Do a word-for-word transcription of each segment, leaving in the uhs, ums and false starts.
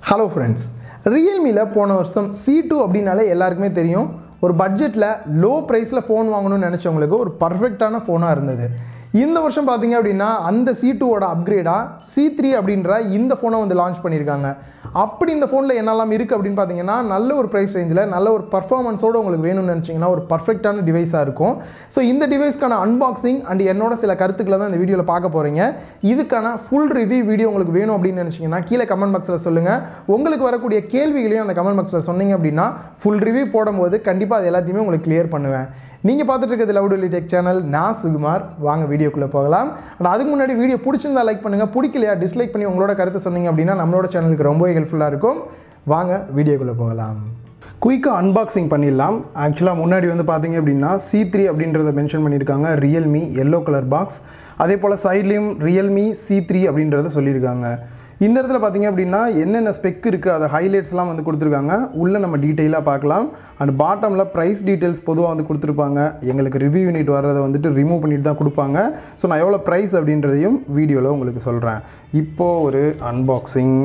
Hello friends, Realme la போன வருஷம் C two அப்படினாலே எல்லாருக்குமே தெரியும் ஒரு பட்ஜெட்ல லோ பிரைஸ்ல ஃபோன் வாங்கணும்னு நினைச்சவங்களுக்கு ஒரு பெர்ஃபெக்ட்டான ஃபோனா இருந்தது. இந்த வருஷம் பாத்தீங்க அப்படினா அந்த C two ஓட அப்கிரேடா C three அப்படிங்கற இந்த ஃபோனை வந்து லான்ச் பண்ணிருக்காங்க. அப்படி இந்த ஃபோன்ல என்னெல்லாம் இருக்கு அப்படினு பாத்தீங்கன்னா நல்ல ஒரு பிரைஸ் ரேஞ்சில நல்ல ஒரு பெர்ஃபார்மன்ஸோட உங்களுக்கு வேணும்னு நினைச்சீங்கன்னா ஒரு பெர்ஃபெக்ட்டான டிவைஸா இருக்கும். சோ இந்த டிவைஸ்க்கான அன்பாக்சிங் அண்ட் என்னோட சில கருத்துக்களை தான் இந்த வீடியோல பார்க்க போறீங்க. இதுக்கான ஃபுல் ரிவ்யூ வீடியோ உங்களுக்கு வேணும் அப்படினு நினைச்சீங்கன்னா கீழ கமெண்ட் பாக்ஸ்ல சொல்லுங்க. உங்களுக்கு வரக்கூடிய கேள்விகளையும் அந்த கமெண்ட் பாக்ஸ்ல சொன்னீங்க அப்படினா ஃபுல் ரிவ்யூ போடும்போது கண்டிப்பா அது எல்லாத்தையுமே உங்களுக்கு கிளியர் பண்ணுவேன். நீங்க பார்த்துட்டு இருக்கிறது லவ்டுலி டெக் சேனல். நான் சுகுமார். வாங்க வீடியோக்குள்ள போகலாம். அண்ட் அதுக்கு முன்னாடி வீடியோ பிடிச்சிருந்தா லைக் பண்ணுங்க, பிடிக்கலையா டிஸ்லைக் பண்ணி உங்களோட கருத்தை சொன்னீங்க அப்படினா நம்மளோட சேனலுக்கு ரொம்ப ஹெல்ப்ஃபுல்லா இருக்கும். வாங்க வீடியோக்குள்ள போகலாம். குயிக்கா அன்பாக்சிங் பண்ணிடலாம். ஆக்சுவலாக முன்னாடி வந்து பார்த்தீங்க அப்படின்னா C three அப்படின்றத மென்ஷன் பண்ணியிருக்காங்க. Realme yellow colour box. அதே போல் சைட்லேயும் Realme C three அப்படின்றத சொல்லியிருக்காங்க. இந்த இடத்துல பார்த்தீங்க அப்படின்னா என்னென்ன ஸ்பெக் இருக்குது அதை ஹைலைட்ஸ்லாம் வந்து கொடுத்துருக்காங்க. உள்ளே நம்ம டீட்டெயிலாக பார்க்கலாம். அண்ட் பாட்டமில் ப்ரைஸ் டீட்டெயில்ஸ் பொதுவாக வந்து கொடுத்துருப்பாங்க. எங்களுக்கு ரிவ்யூ யூனிட் வர்றதை வந்துட்டு ரிமூவ் பண்ணிட்டு தான் கொடுப்பாங்க. ஸோ நான் எவ்வளோ ப்ரைஸ் அப்படின்றதையும் வீடியோவில் உங்களுக்கு சொல்கிறேன். இப்போது ஒரு அன்பாக்சிங்.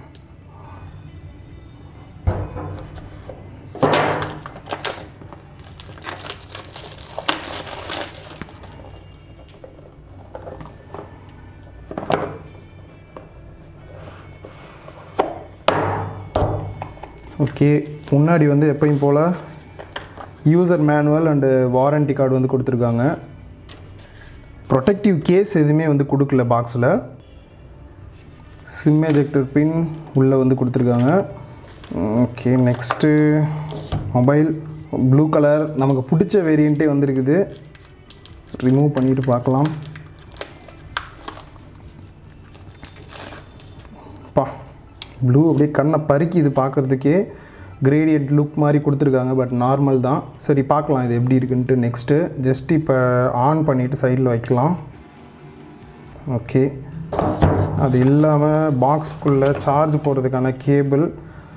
ஓகே, முன்னாடி வந்து எப்பயும் போல் user manual and warranty card வந்து கொடுத்துருக்காங்க. ப்ரொடெக்டிவ் கேஸ் எதுவுமே வந்து கொடுக்கல பாக்ஸில். சிம் எஜெக்டர் பின் உள்ளே வந்து கொடுத்துருக்காங்க. Okay, next mobile blue colour நமக்கு பிடிச்ச வேரியண்ட்டே வந்துருக்குது. ரிமூவ் பண்ணிவிட்டு பார்க்கலாம். பா ப்ளூ அப்படியே கண்ணை பறிக்கி இது பார்க்குறதுக்கே கிரேடியன்ட் லுக் மாதிரி கொடுத்துருக்காங்க. பட் நார்மல் தான். சரி பார்க்கலாம் இது எப்படி இருக்குன்ட்டு. நெக்ஸ்ட்டு ஜஸ்ட் இப்போ ஆன் பண்ணிவிட்டு சைடில் வைக்கலாம். ஓகே, அது இல்லாமல் பாக்ஸ்க்குள்ளே சார்ஜ் போடுறதுக்கான கேபிள்.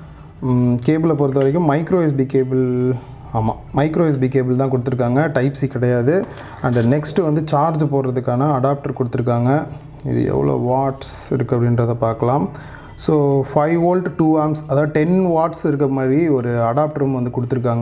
கேபிளை பொறுத்த வரைக்கும் மைக்ரோ எஸ்பி கேபிள். ஆமாம், மைக்ரோ எஸ்பி கேபிள் தான் கொடுத்துருக்காங்க, டைப் சி கிடையாது. அண்டு நெக்ஸ்ட்டு வந்து சார்ஜ் போடுறதுக்கான அடாப்டர் கொடுத்துருக்காங்க. இது எவ்வளோ வாட்ஸ் இருக்குது அப்படின்றத பார்க்கலாம். So five volt two amps, அதாவது டென் வாட்ஸ் இருக்க மாதிரி ஒரு அடாப்டரும் வந்து கொடுத்துருக்காங்க.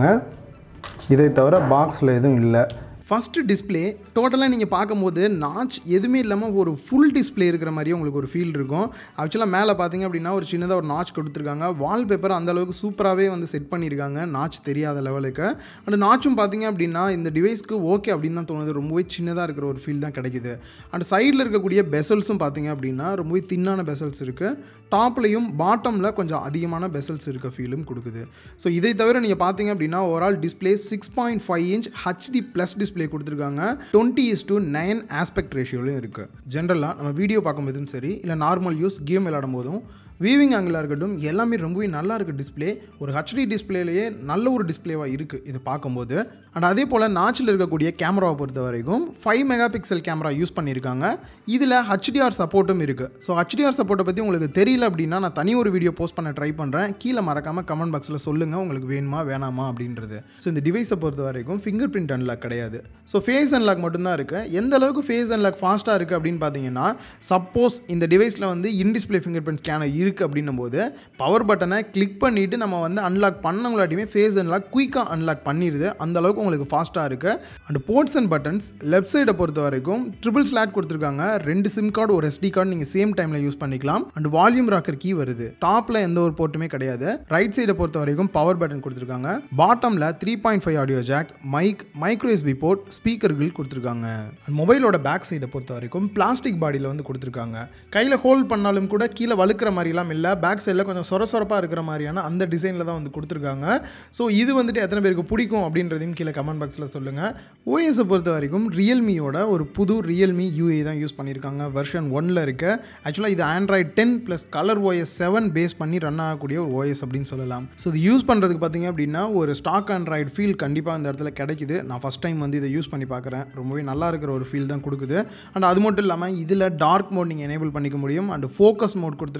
இதை தவிர பாக்ஸில் எதுவும் இல்லை. ஃபஸ்ட்டு டிஸ்பிளே டோட்டலாக நீங்கள் பார்க்கும்போது நாச் எதுவுமே இல்லாமல் ஒரு ஃபுல் டிஸ்பிளே இருக்கிற மாதிரியே உங்களுக்கு ஒரு ஃபீல் இருக்கும். ஆக்சுவலாக மேலே பார்த்தீங்க அப்படின்னா ஒரு சின்னதாக ஒரு நாச் கொடுத்துருக்காங்க. வால்பேப்பர் அந்தளவுக்கு சூப்பராகவே வந்து செட் பண்ணியிருக்காங்க, நாச் தெரியாத லெவலுக்கு. அண்ட் நாச்சும் பார்த்தீங்க அப்படின்னா இந்த டிவைஸ்க்கு ஓகே அப்படின்னு தான் தோணுது. ரொம்பவே சின்னதாக இருக்கிற ஒரு ஃபீல் தான் கிடைக்குது. அண்ட் சைடில் இருக்கக்கூடிய பெசல்ஸும் பார்த்தீங்க அப்படின்னா ரொம்பவே தின்னான பெசல்ஸ் இருக்குது. டாப்லையும் பாட்டமில் கொஞ்சம் அதிகமான பெசல்ஸ் இருக்க ஃபீலும் கொடுக்குது. ஸோ இதை தவிர நீங்கள் பார்த்தீங்க அப்படின்னா overall display six point five inch HD plus display கொடுத்துருக்காங்க. Twenty is to nine aspect ரேஷியோலையும் இருக்குது. ஜென்ரலாக நம்ம வீடியோ பார்க்கும்போதும் சரி, இல்லை நார்மல் யூஸ் கேம் விளையாடும் போதும் வீவிங் ஆங்கிளாக இருக்கட்டும் எல்லாமே ரொம்பவே நல்லா இருக்குது. டிஸ்பிளே ஒரு ஹெச்டி டிஸ்பிளேலேயே நல்ல ஒரு டிஸ்பிளேவாக இருக்குது இது பார்க்கும்போது. அண்ட் அதே போல் நாச்சில் இருக்கக்கூடிய கேமராவை பொறுத்த வரைக்கும் five mega pixel camera use பண்ணியிருக்காங்க. இதில் ஹெச்டிஆர் சப்போர்ட்டும் இருக்குது. ஸோ ஹெச்டிஆர் சப்போர்ட்டை பற்றி உங்களுக்கு தெரியல அப்படின்னா நான் தனி ஒரு வீடியோ போஸ்ட் பண்ண ட்ரை பண்ணுறேன். கீழே மறக்காமல் கமெண்ட் பாக்ஸில் சொல்லுங்கள் உங்களுக்கு வேணுமா வேணாமா அப்படின்றது. ஸோ இந்த டிவைஸை பொறுத்த வரைக்கும் ஃபிங்கர் பிரிண்ட் அன்லாக் கிடையாது. ஸோ ஃபேஸ் அன்லாக் மட்டும்தான் இருக்குது. எந்த அளவுக்கு ஃபேஸ் அன்லாக் ஃபாஸ்ட்டாக இருக்குது அப்படின்னு பார்த்தீங்கன்னா, சப்போஸ் இந்த டிவைஸில் வந்து in display finger print scanner இருக்குது அப்படின்னும் போது பவர் பட்டனை கிளிக் பண்ணிவிட்டு நம்ம வந்து அன்லாக் பண்ணவங்களாட்டியுமே ஃபேஸ் அன்லாக் குயிக்காக அன்லாக் பண்ணிடுது. அந்த அளவுக்கு உங்களுக்கு ஃபாஸ்ட்டாக இருக்குது. And ports and buttons left சைடை பொறுத்த வரைக்கும் ட்ரிபிள் ஸ்லாட் கொடுத்துருக்காங்க. ரெண்டு சிம் கார்டு ஒரு எஸ்டி கார்டு நீங்கள் சேம் டைமில் யூஸ் பண்ணிக்கலாம். அண்ட் வால்யூம் ராக்கர் கீ வருது. டாப்பில் எந்த ஒரு போர்ட்டுமே கிடையாது. ரைட் சைடை பொறுத்த வரைக்கும் பவர் பட்டன் கொடுத்துருக்காங்க. பாட்டமில் three point five audio jack, mic, micro USB port, ஸ்பீக்கர்கள் கொடுத்துருக்காங்க. அண்ட் மொபைலோட பேக் சைடை பொறுத்த வரைக்கும் பிளாஸ்டிக் பாடியில் வந்து கொடுத்துருக்காங்க. கையில் ஹோல்ட் பண்ணாலும் கூட கீழே வழுக்கிற மாதிரிலாம் இல்லை. பேக் சைடில் கொஞ்சம் சொர சொரப்பாக இருக்கிற மாதிரியான அந்த டிசைனில் தான் வந்து கொடுத்துருக்காங்க. ஸோ இது வந்துட்டு எத்தனை பேருக்கு பிடிக்கும் அப்படின்றதையும் கீழே கமெண்ட் பாக்ஸில் சொல்லுங்கள். ஓஎஸை பொறுத்த வரைக்கும் ரியல்மியோட ஒரு புது ரியல்மி யூஏ தான் யூஸ் பண்ணியிருக்காங்க. வெர்ஷன் ஒன்னில் இருக்குது. ஆக்சுவலாக இது Android ten plus colour OS seven base பண்ணி ரன் ஆகக்கூடிய ஒரு ஓஎஸ் அப்படின்னு சொல்லலாம். ஸோ இது யூஸ் பண்ணுறதுக்கு பார்த்தீங்க அப்படின்னா ஒரு ஸ்டாக் ஆண்ட்ராய்டு ஃபீல் கண்டிப்பாக இந்த இடத்துல கிடைக்குது. நான் ஃபஸ்ட் டைம் வந்து இதை யூஸ் பண்ணி பார்க்குறேன். ரொம்பவே நல்லா இருக்கிற ஒரு ஃபீல் தான் கொடுக்குது. அண்ட் அது மட்டும் இல்லாமல் இதில் டார்க் மோட் நீங்கள் எனேபிள் பண்ணிக்க முடியும். அண்ட் ஃபோக்கஸ் மோட் கொடுத்துருக்காங்க.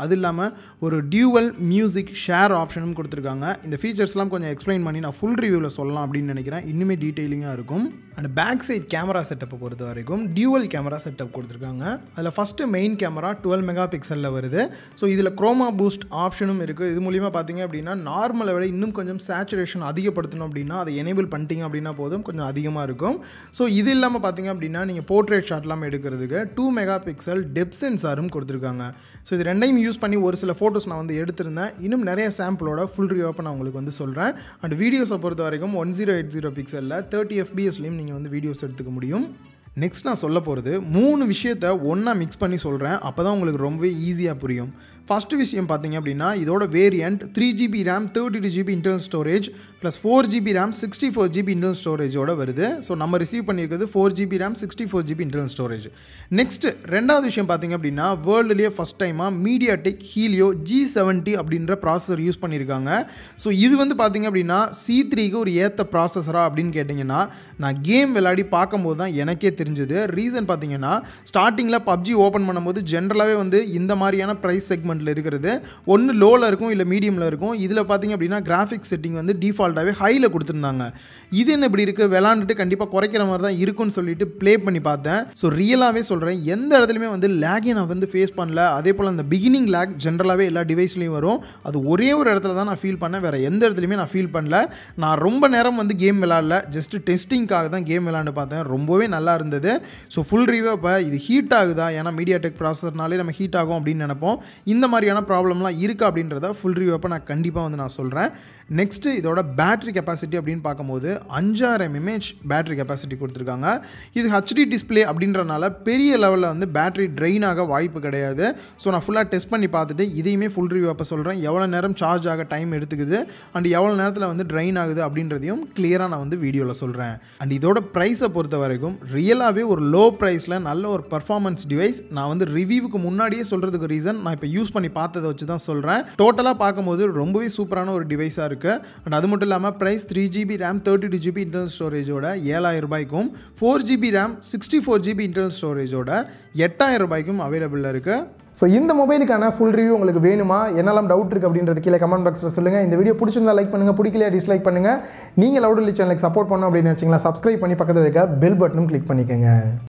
அது இல்லாமல் ஒரு டியூவல் மியூசிக் ஷேர் ஆப்ஷனும் கொடுத்துருக்காங்க. இந்த ஃபீச்சர்ஸ்லாம் கொஞ்சம் எக்ஸ்பிளைன் பண்ணி நான் ஃபுல் ரிவ்யூவில் சொல்லலாம் அப்படின்னு நினைக்கிறேன். இன்னுமே டீட்டெயிலிங்காக இருக்கும். அண்ட் பேக் சைட் கேமரா செட்டப்பை பொறுத்த வரைக்கும் டியூவல் கேமரா செட்டப் கொடுத்துருக்காங்க. அதில் first main camera twelve mega பிக்சலில் வருது. ஸோ இதில் குரோமா பூஸ்ட் ஆப்ஷனும் இருக்குது. இது மூலிமா பார்த்தீங்க அப்படின்னா நார்மலை விட இன்னும் கொஞ்சம் சேச்சுரேஷன் அதிகப்படுத்தணும் அப்படின்னா அதை எனேபிள் பண்ணிட்டீங்க அப்படின்னா போதும், கொஞ்சம் அதிகமாக இருக்கும். ஸோ இது இல்லாமல் பார்த்தீங்க அப்படின்னா நீங்கள் போர்ட்ரேட் ஷாட்லாம் எடுக்கிறதுக்கு டூ மெகா பிக்சல் டெப்த் சென்சாரும் கொடுத்துருக்காங்க. ஸோ இது ரெண்டையும் யூஸ் பண்ணி ஒரு சில ஃபோட்டோஸ் நான் வந்து எடுத்திருந்தேன். இன்னும் நிறைய சாம்பிளோட ஃபுல் ரிவ்யூ நான் உங்களுக்கு வந்து சொல்கிறேன். அண்ட் வீடியோஸை பொறுத்த வரைக்கும் ஒன் ஜீரோ எயிட் ஜீரோ பிக்சலில் தேர்ட்டி எஃபிஎஸ்லையும் நீங்கள் வந்து வீடியோஸ் எடுத்துக்க முடியும். நெக்ஸ்ட் நான் சொல்ல போகிறது மூணு விஷயத்தை ஒன்றா மிக்ஸ் பண்ணி சொல்கிறேன். அப்போ தான் உங்களுக்கு ரொம்பவே ஈஸியாக புரியும். ஃபஸ்ட்டு விஷயம் பார்த்தீங்க அப்படின்னா இதோட variant three GB RAM thirty two GB internal storage plus four GB RAM sixty four GB internal ஸ்டோரேஜோட வருது. ஸோ நம்ம ரிசீவ் பண்ணியிருக்கிறது four GB RAM sixty four GB internal storage. Next ரெண்டாவது விஷயம் பார்த்தீங்க அப்படின்னா வேர்ல்டுலேயே ஃபஸ்ட் டைமாக மீடியாடெக் ஹீலியோ ஜி செவன்ட்டி அப்படின்ற ப்ராசஸர் யூஸ் பண்ணியிருக்காங்க. ஸோ இது வந்து பார்த்தீங்க அப்படின்னா சி த்ரீக்கு ஒரு ஏற்ற ப்ராசஸரா அப்படின்னு கேட்டிங்கன்னா நான் கேம் விளையாடி பார்க்கும்போது தான் எனக்கே தெரிஞ்சது. ரீசன் பார்த்தீங்கன்னா ஸ்டார்டிங்கில் பப்ஜி ஓப்பன் பண்ணும்போது ஜென்ரலாகவே வந்து இந்த மாதிரியான ப்ரைஸ் செக்மெண்ட் இருக்கிறது ஒன்று லோவில் இருக்கும் இல்லை மீடியமில் இருக்கும். இதில் பார்த்தீங்க அப்படின்னா கிராஃபிக்ஸ் செட்டிங் வந்து டிஃபால்ட்டாகவே ஹையில் கொடுத்துருந்தாங்க. இது என்ன இப்படி இருக்குது, விளாண்டுட்டு கண்டிப்பாக குறைக்கிற மாதிரி தான் இருக்குன்னு சொல்லிட்டு ப்ளே பண்ணி பார்த்தேன். ஸோ ரியலாகவே சொல்கிறேன், எந்த இடத்துலையுமே வந்து லேகே நான் வந்து ஃபேஸ் பண்ணல. அதே போல் அந்த பிகினிங் லேக் ஜென்ரலாகவே எல்லா டிவைஸ்லையும் வரும். அது ஒரே ஒரு இடத்துல தான் நான் ஃபீல் பண்ணேன், வேறு எந்த இடத்துலையுமே நான் ஃபீல் பண்ணல. நான் ரொம்ப நேரம் வந்து கேம் விளாடல, ஜஸ்ட் டெஸ்டிங்காக தான் கேம் விளாண்டு பார்த்தேன். ரொம்பவே நல்லா இருந்தது. ஸோ ஃபுல் ரிவ்யூ இப்போ இது ஹீட் ஆகுதா, ஏன்னா மீடியாடெக் ப்ராசஸர்னாலே நம்ம ஹீட் ஆகும் அப்படின்னு நினைப்போம். இந்த மாதிரியான ப்ராப்ளம்லாம் இருக்குது அப்படின்றத ஃபுல் ரிவ்யூ அப்போ நான் கண்டிப்பாக வந்து நான் சொல்கிறேன். நெக்ஸ்ட்டு இதோட பேட்டரி கெப்பாசிட்டி அப்படின்னு பார்க்கும்போது அஞ்சாயிரம் எம்ஏஹெச் பேட்டரி கெப்பாசிட்டி கொடுத்துருக்காங்க. இது ஹெச்டி டிஸ்பிளே அப்படின்றனால பெரிய லெவலில் வந்து பேட்டரி ட்ரெயின் ஆக வாய்ப்பு கிடையாது. ஸோ நான் ஃபுல்லாக டெஸ்ட் பண்ணி பார்த்துட்டு இதையுமே ஃபுல் ரிவ்யூ அப்போ சொல்கிறேன். எவ்வளோ நேரம் சார்ஜ் ஆக டைம் எடுத்துக்குது அண்ட் எவ்வளோ நேரத்தில் வந்து ட்ரெயின் ஆகுது அப்படின்றதையும் கிளியராக நான் வந்து வீடியோவில் சொல்கிறேன். அண்ட் இதோட ப்ரைஸை பொறுத்த வரைக்கும் ரியலாகவே ஒரு லோ ப்ரைஸில் நல்ல ஒரு பர்ஃபார்மன்ஸ் டிவைஸ். நான் வந்து ரிவ்யூவுக்கு முன்னாடியே சொல்கிறதுக்கு ரீசன் நான் இப்போ யூஸ் பண்ணி பார்த்ததை வச்சு தான் சொல்கிறேன். டோட்டலாக பார்க்கும்போது ரொம்பவே சூப்பரான ஒரு டிவைஸாக இருக்குது. அண்ட் அது மட்டும் இல்லாமல் price three GB RAM thirty two GB internal ஸ்டோரேஜோட ஏழாயிரம் ரூபாய்க்கும் four GB RAM sixty four GB internal ஸ்டோரேஜோட எட்டாயிரம் ரூபாய்க்கும் அவைலபிளாக இருக்குது. ஸோ இந்த மொபைலுக்கான ஃபுல் ரிவ்யூ உங்களுக்கு வேணுமா, என்னெல்லாம் டவுட் இருக்குது அப்படின்றது கீழே கமெண்ட் பாக்ஸில் சொல்லுங்கள். இந்த வீடியோ பிடிச்சிருந்தா லைக் பண்ணுங்கள், பிடிக்கலையா டிஸ்லைக் பண்ணுங்கள். நீங்கள் லவுடலி சேனலுக்கு சப்போர்ட் பண்ணணும் அப்படின்னு நினச்சிங்களா சப்ஸ்கிரைப் பண்ணி பக்கத்தில் இருக்க பெல் பட்டனும் கிளிக் பண்ணிக்கோங்க.